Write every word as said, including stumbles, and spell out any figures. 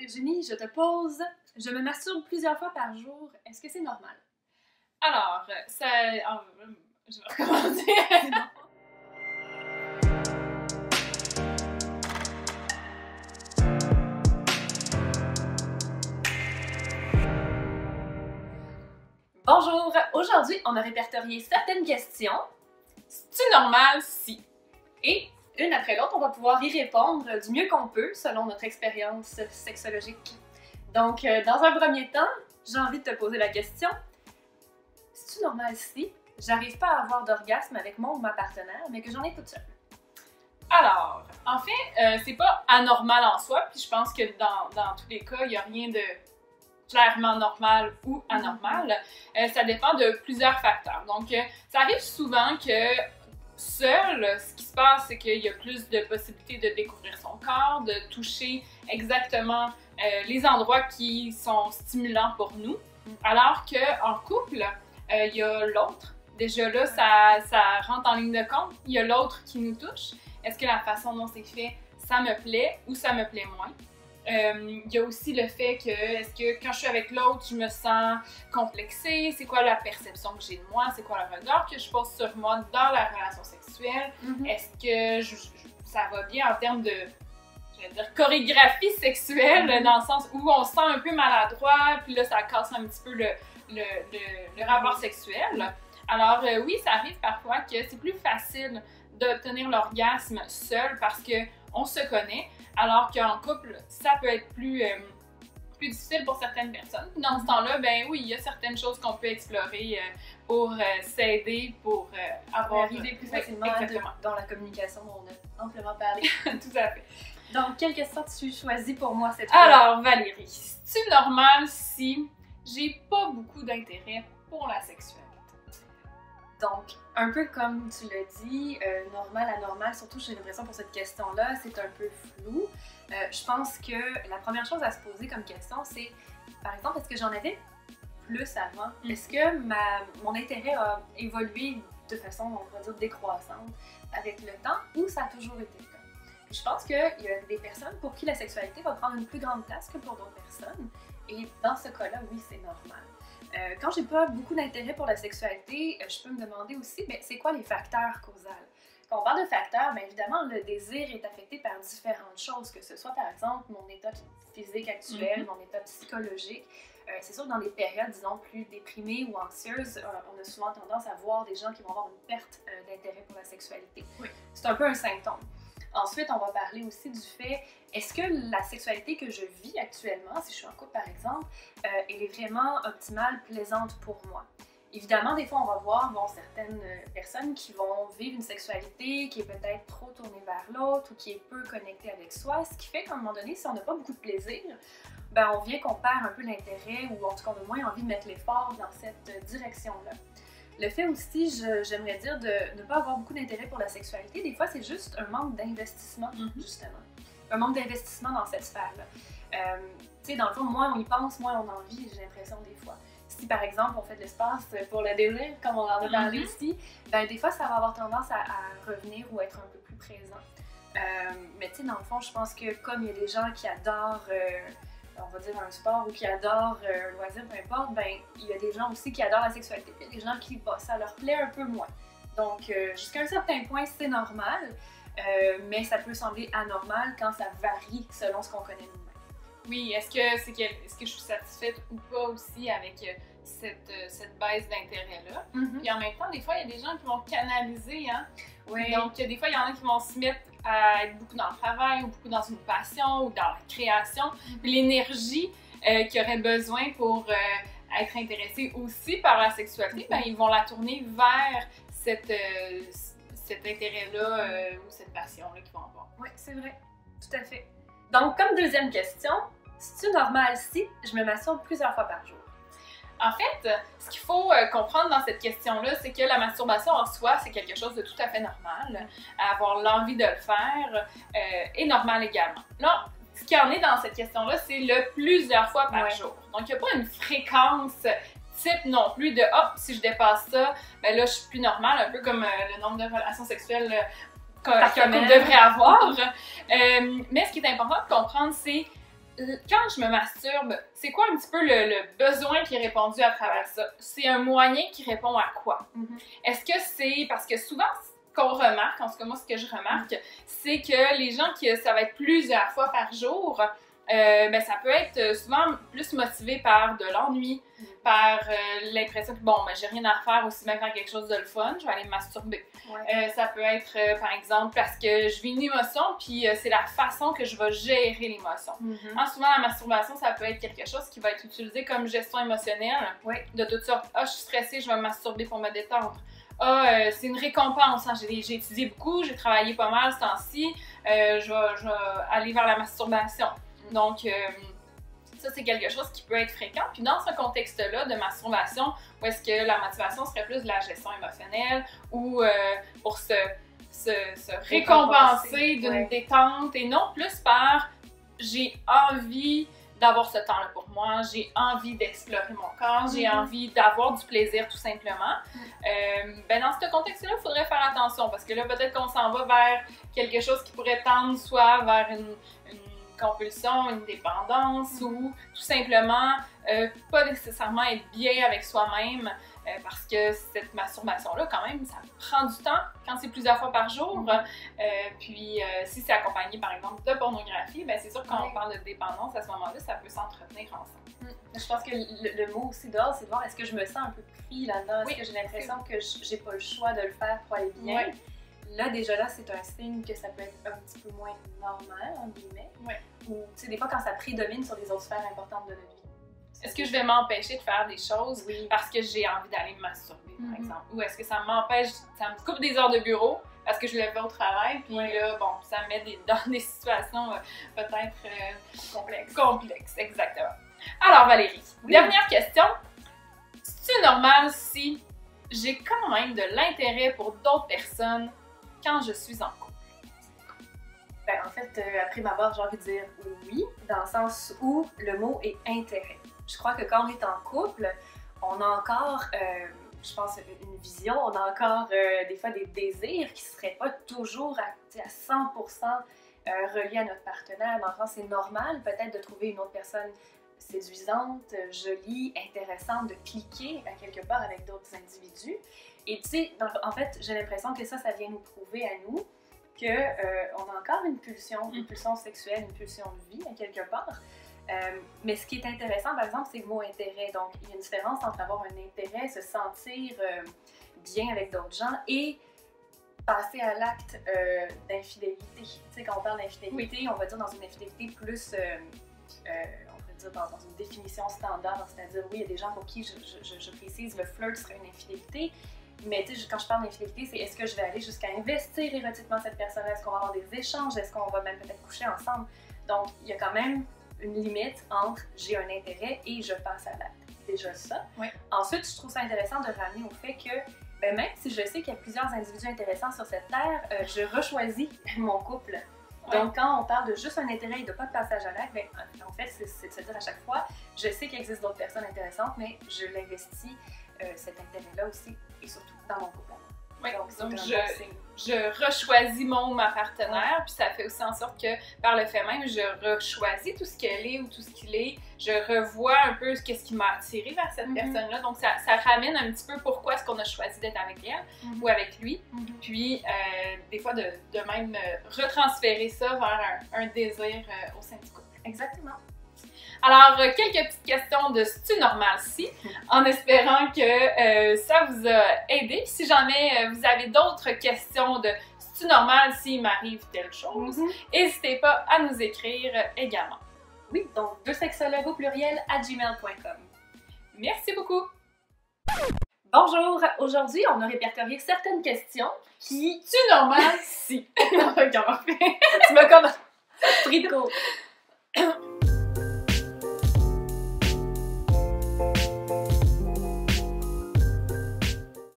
Virginie, je te pose. Je me masturbe plusieurs fois par jour. Est-ce que c'est normal? Alors, ça... oh, je vais recommencer. Bonjour! Aujourd'hui, on a répertorié certaines questions. C'est-tu normal si? Et une après l'autre, on va pouvoir y répondre du mieux qu'on peut selon notre expérience sexologique. Donc, euh, dans un premier temps, j'ai envie de te poser la question. C'est-tu normal si j'arrive pas à avoir d'orgasme avec mon ou ma partenaire, mais que j'en ai toute seule? Alors, en fait, euh, c'est pas anormal en soi, puis je pense que dans, dans tous les cas, il n'y a rien de clairement normal ou anormal. Euh, ça dépend de plusieurs facteurs. Donc, euh, ça arrive souvent que seul, ce qui se passe, c'est qu'il y a plus de possibilités de découvrir son corps, de toucher exactement euh, les endroits qui sont stimulants pour nous, alors qu'en couple, euh, il y a l'autre. Déjà là, ça, ça rentre en ligne de compte. Il y a l'autre qui nous touche. Est-ce que la façon dont c'est fait, ça me plaît ou ça me plaît moins? Euh, il y a aussi le fait que, est-ce que quand je suis avec l'autre, je me sens complexée? C'est quoi la perception que j'ai de moi? C'est quoi le regard que je pose sur moi dans la relation sexuelle? Mm-hmm. Est-ce que je, je, ça va bien en termes de, je vais dire, chorégraphie sexuelle, mm-hmm. dans le sens où on se sent un peu maladroit, puis là, ça casse un petit peu le, le, le, le rapport sexuel. Alors euh, oui, ça arrive parfois que c'est plus facile d'obtenir l'orgasme seul parce qu'on se connaît, alors qu'en couple, ça peut être plus, euh, plus difficile pour certaines personnes. Dans ce temps-là, ben oui, il y a certaines choses qu'on peut explorer euh, pour euh, s'aider, pour euh, avoir... arriver plus facilement oui, de, dans la communication dont on a amplement parlé. Tout à fait. Donc, quelle question tu choisis pour moi cette fois? Alors, Valérie, c'est-tu normal si j'ai pas beaucoup d'intérêt pour la sexualité? Donc, un peu comme tu l'as dit, euh, normal, anormal, surtout j'ai l'impression pour cette question-là, c'est un peu flou. Euh, je pense que la première chose à se poser comme question, c'est, par exemple, est-ce que j'en avais plus avant? Mm. Est-ce que ma, mon intérêt a évolué de façon, on va dire, décroissante avec le temps, ou ça a toujours été le cas? Puis je pense qu'il y a des personnes pour qui la sexualité va prendre une plus grande place que pour d'autres personnes, et dans ce cas-là, oui, c'est normal. Euh, quand j'ai pas beaucoup d'intérêt pour la sexualité, euh, je peux me demander aussi, ben, c'est quoi les facteurs causaux? Quand on parle de facteurs, bien évidemment, le désir est affecté par différentes choses, que ce soit par exemple mon état physique actuel, mm-hmm. mon état psychologique. Euh, c'est sûr que dans des périodes, disons, plus déprimées ou anxieuses, euh, on a souvent tendance à voir des gens qui vont avoir une perte euh, d'intérêt pour la sexualité. Oui. C'est un peu un symptôme. Ensuite, on va parler aussi du fait, est-ce que la sexualité que je vis actuellement, si je suis en couple par exemple, euh, elle est vraiment optimale, plaisante pour moi? Évidemment, des fois, on va voir bon, certaines personnes qui vont vivre une sexualité qui est peut-être trop tournée vers l'autre ou qui est peu connectée avec soi, ce qui fait qu'à un moment donné, si on n'a pas beaucoup de plaisir, ben, on vient qu'on perd un peu l'intérêt ou en tout cas on a moins envie de mettre l'effort dans cette direction-là. Le fait aussi, j'aimerais dire, de ne pas avoir beaucoup d'intérêt pour la sexualité, des fois, c'est juste un manque d'investissement, mm-hmm. justement. Un manque d'investissement dans cette sphère-là. Euh, tu sais, dans le fond, moins on y pense, moins on en vit, j'ai l'impression, des fois. Si, par exemple, on fait de l'espace pour le désir, comme on en a parlé mm-hmm. ici, ben des fois, ça va avoir tendance à, à revenir ou être un peu plus présent. Euh, mais tu sais, dans le fond, je pense que comme il y a des gens qui adorent... Euh, on va dire un sport ou qui adorent euh, un loisir, peu importe, ben il y a des gens aussi qui adorent la sexualité, puis il y a des gens qui, bah, ça leur plaît un peu moins. Donc, euh, jusqu'à un certain point, c'est normal, euh, mais ça peut sembler anormal quand ça varie selon ce qu'on connaît nous-mêmes. Oui, est-ce que, c'est que, est-ce que je suis satisfaite ou pas aussi avec euh, cette, euh, cette baisse d'intérêt-là? Mm-hmm. Puis en même temps, des fois, il y a des gens qui vont canaliser, hein? Oui. Donc, des fois, il y en a qui vont se mettre à être beaucoup dans le travail ou beaucoup dans une passion ou dans la création. Puis l'énergie euh, qu'ils auraient besoin pour euh, être intéressés aussi par la sexualité, ben, ils vont la tourner vers cette, euh, cet intérêt-là euh, ou cette passion-là qu'ils vont avoir. Oui, c'est vrai. Tout à fait. Donc, comme deuxième question, c'est-tu normal si je me masturbe plusieurs fois par jour? En fait, ce qu'il faut euh, comprendre dans cette question-là, c'est que la masturbation en soi, c'est quelque chose de tout à fait normal. Avoir l'envie de le faire euh, est normal également. Là, ce qu'il y en est dans cette question-là, c'est le plusieurs fois par ouais. jour. Donc, il n'y a pas une fréquence type non plus de « hop, oh, si je dépasse ça, ben là, je suis plus normale », un peu comme euh, le nombre de relations sexuelles euh, qu'un couple devrait avoir. euh, mais ce qui est important de comprendre, c'est quand je me masturbe, c'est quoi un petit peu le, le besoin qui est répondu à travers ça? C'est un moyen qui répond à quoi? Mm-hmm. Est-ce que c'est... Parce que souvent, ce qu'on remarque, en tout cas moi, ce que je remarque, mm-hmm. c'est que les gens qui ça va être plusieurs fois par jour, euh, ben, ça peut être souvent plus motivé par de l'ennui, mm-hmm. par euh, l'impression que, bon, ben, j'ai rien à faire, aussi bien faire quelque chose de le fun, je vais aller me masturber. Ouais. Euh, ça peut être, euh, par exemple, parce que je vis une émotion, puis euh, c'est la façon que je vais gérer l'émotion. Mm-hmm. Hein, souvent, la masturbation, ça peut être quelque chose qui va être utilisé comme gestion émotionnelle, ouais. de toutes sortes. Ah, je suis stressée, je vais me masturber pour me détendre. Ah, euh, c'est une récompense, hein. j'ai, j'ai étudié beaucoup, j'ai travaillé pas mal ce temps-ci, euh, je, vais, je vais aller vers la masturbation. Donc, euh, ça, c'est quelque chose qui peut être fréquent. Puis dans ce contexte-là de masturbation, où est-ce que la motivation serait plus de la gestion émotionnelle ou euh, pour se, se, se récompenser d'une ouais. détente et non plus par « j'ai envie d'avoir ce temps-là pour moi, j'ai envie d'explorer mon corps, j'ai mm-hmm. envie d'avoir du plaisir tout simplement mm. », euh, ben dans ce contexte-là, il faudrait faire attention parce que là, peut-être qu'on s'en va vers quelque chose qui pourrait tendre soit vers une, une compulsion, une dépendance mm-hmm. ou tout simplement euh, pas nécessairement être bien avec soi-même euh, parce que cette masturbation-là, quand même, ça prend du temps quand c'est plusieurs fois par jour. Mm-hmm. euh, puis euh, si c'est accompagné par exemple de pornographie, ben c'est sûr que quand ouais. on parle de dépendance à ce moment-là, ça peut s'entretenir ensemble. Mm. Je pense que le, le mot aussi d'or, c'est de voir est-ce que je me sens un peu pris là-dedans, est-ce oui. que j'ai l'impression que j'ai pas le choix de le faire pour aller bien. Ouais. Là, déjà là, c'est un signe que ça peut être un petit peu moins normal, en guillemets. Ouais. Ou, tu sais, des fois, quand ça prédomine sur les autres sphères importantes de notre vie. Est-ce que je vais m'empêcher de faire des choses oui. parce que j'ai envie d'aller me masturber, mm-hmm. par exemple? Ou est-ce que ça m'empêche, ça me coupe des heures de bureau parce que je le fais au travail, puis ouais. là, bon, ça me met des, dans des situations euh, peut-être euh, complexes. Complexes, exactement. Alors, Valérie, oui. dernière question. C'est-tu normal si j'ai quand même de l'intérêt pour d'autres personnes quand je suis en couple? Ben, en fait, euh, après m'avoir, j'ai envie de dire oui, dans le sens où le mot est intérêt. Je crois que quand on est en couple, on a encore, euh, je pense, une vision, on a encore euh, des fois des désirs qui ne seraient pas toujours à, à cent pour cent euh, reliés à notre partenaire. Dans le sens, c'est normal peut-être de trouver une autre personne séduisante, jolie, intéressante, de cliquer à quelque part avec d'autres individus. Et tu sais, en fait, j'ai l'impression que ça, ça vient nous prouver à nous qu'on euh, a encore une pulsion, une pulsion sexuelle, une pulsion de vie à quelque part. Euh, mais ce qui est intéressant, par exemple, c'est le mot intérêt. Donc, il y a une différence entre avoir un intérêt, se sentir euh, bien avec d'autres gens et passer à l'acte euh, d'infidélité. Tu sais, quand on parle d'infidélité, oui. on va dire dans une infidélité plus, euh, euh, on va dire dans, dans une définition standard, c'est-à-dire, oui, il y a des gens pour qui, je, je, je précise, le flirt serait une infidélité. Mais tu sais, quand je parle d'infidélité, c'est est-ce que je vais aller jusqu'à investir érotiquement cette personne? Est-ce qu'on va avoir des échanges? Est-ce qu'on va même peut-être coucher ensemble? Donc, il y a quand même une limite entre j'ai un intérêt et je passe à l'acte. Déjà ça. Oui. Ensuite, je trouve ça intéressant de ramener au fait que ben, même si je sais qu'il y a plusieurs individus intéressants sur cette terre, euh, je rechoisis mon couple. Oui. Donc, quand on parle de juste un intérêt et de pas de passage à l'acte, ben, en fait, c'est, c'est de se dire à chaque fois, je sais qu'il existe d'autres personnes intéressantes, mais je l'investis euh, cet intérêt-là aussi, et surtout dans mon couple. Oui, donc, donc je, je rechoisis mon ou ma partenaire, puis ça fait aussi en sorte que par le fait même, je rechoisis tout ce qu'elle est ou tout ce qu'il est, je revois un peu ce qui m'a attiré vers cette mm-hmm. personne-là, donc ça, ça ramène un petit peu pourquoi est-ce qu'on a choisi d'être avec elle mm-hmm. ou avec lui, mm-hmm. puis euh, des fois de, de même euh, retransférer ça vers un, un désir euh, au sein du couple. Exactement. Alors, euh, quelques petites questions de c'est-tu normal si, en espérant que euh, ça vous a aidé. Si jamais euh, vous avez d'autres questions de c'est-tu normal s'il m'arrive telle chose, n'hésitez mm-hmm. pas à nous écrire euh, également. Oui, donc deux sexologues au pluriel à gmail point com. Merci beaucoup! Bonjour! Aujourd'hui, on a répertorié certaines questions qui... C'est-tu normal si? Tu m'as comme pris de court.